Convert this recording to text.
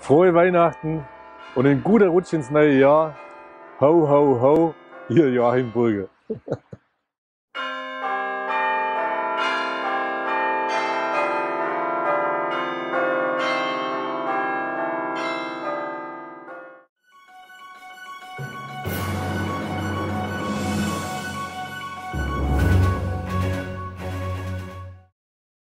Frohe Weihnachten und ein guter Rutsch ins neue Jahr. Ho, ho, ho, Ihr Joachim Burger.